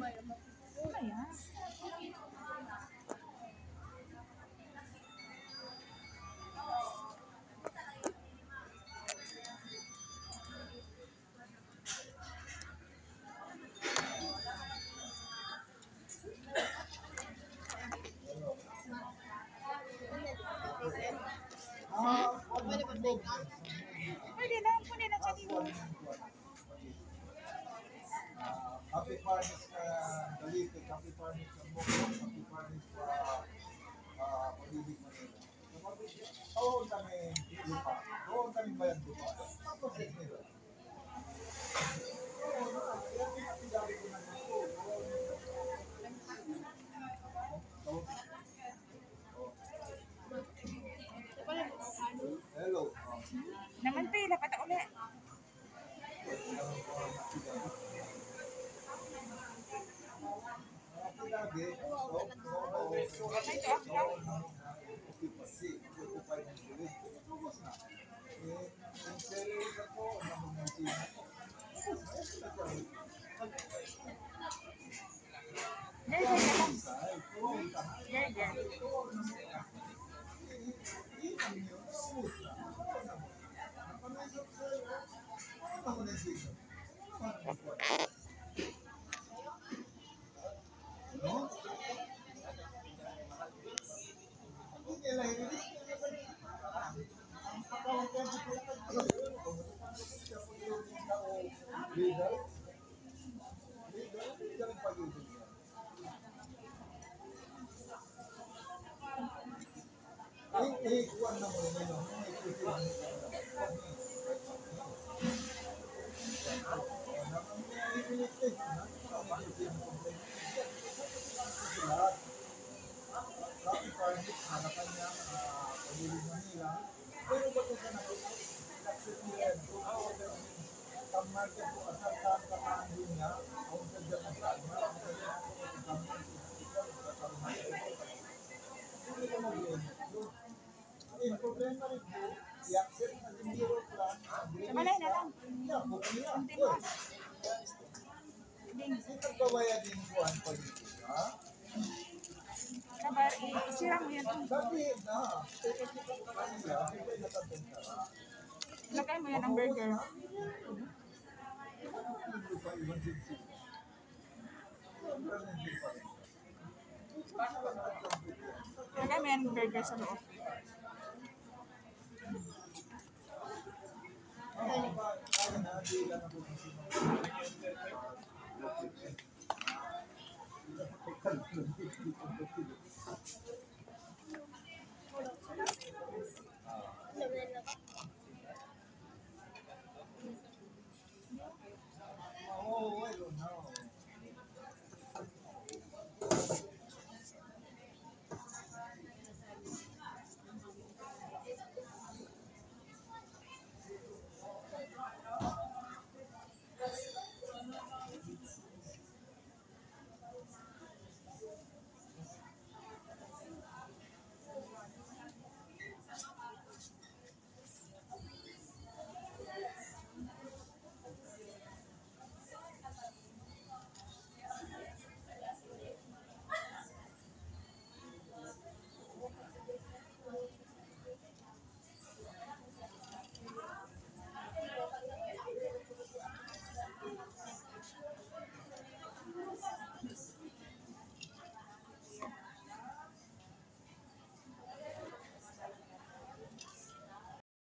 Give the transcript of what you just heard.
Ayan. Pwede lang sa dito. Happy Farmers Galite, Happy Farmers Bukong, Happy Farmers Pag-ibig Manila. Doon kami lupa. Doon kami bayan lupa. Tapos nila. Hello. Naman pila pata ulit. Malay na lang. Sabar, isira mo yan. Lagay mo yan ang burger. Lagay mo yan ang burger sa loob.